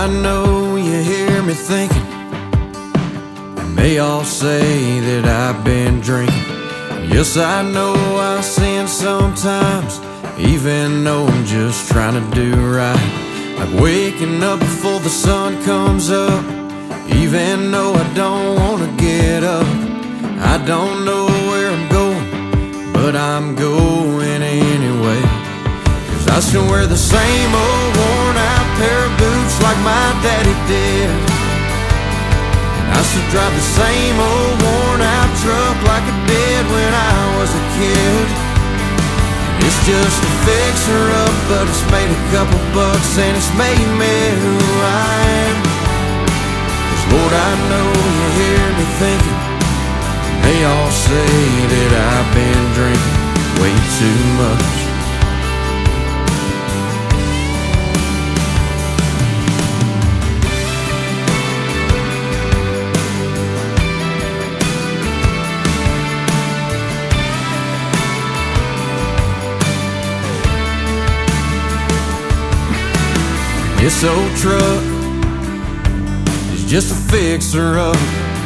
I know you hear me thinking, and they all say that I've been drinking. Yes, I know I sin sometimes, even though I'm just trying to do right. Like waking up before the sun comes up, even though I don't want to get up. I don't know where I'm going, but I'm going anyway. 'Cause I still wear the same old worn out pair of boots like my daddy did, and I still drive the same old worn out truck like I did when I was a kid. It's just a fixer-up, but it's made a couple bucks and it's made me who I am. 'Cause Lord, I know you hear me thinking, they all say that I've been drinking way too much. This old truck is just a fixer-up,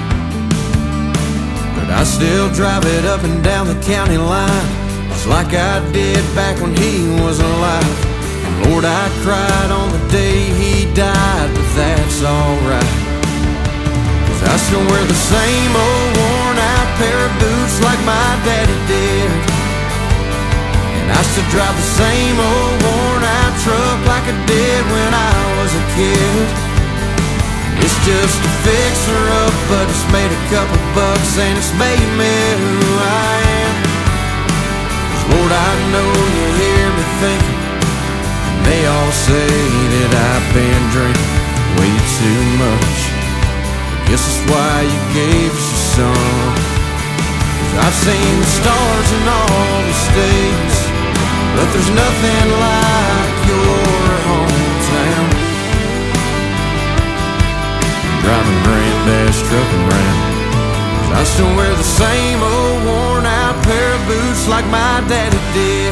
but I still drive it up and down the county line, just like I did back when he was alive. And Lord, I cried on the day he died, but that's alright. 'Cause I still wear the same old worn-out pair of boots like my daddy did, and I still drive the same old worn-out truck like I did when I was a kid. It's just a fixer-up, but it's made a couple bucks and it's made me who I am. 'Cause Lord, I know you hear me thinking, and they all say that I've been drinking way too much. I guess that's why you gave us your son. 'Cause I've seen the stars in all the states, but there's nothing like your hometown. Driving granddad's truck around, 'cause I still wear the same old worn-out pair of boots like my daddy did.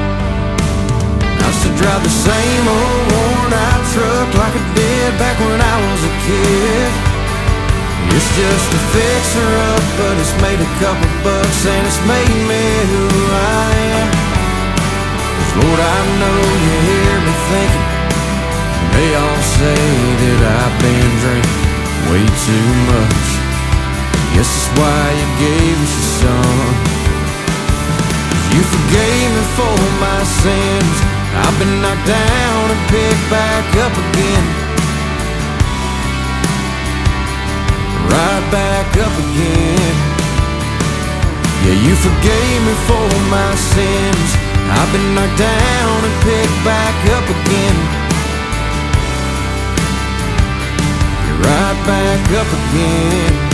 I still drive the same old worn-out truck like I did back when I was a kid. It's just a fixer-up, but it's made a couple bucks and it's made me who I am. 'Cause Lord, I know you hear me thinking, they all say that I've been drinking way too much. Guess that's why you gave us your son. 'Cause you forgave me for my sins. I've been knocked down and picked back up again, right back up again. Yeah, you forgave me for my sins. I've been knocked down and picked back up again, right back up again.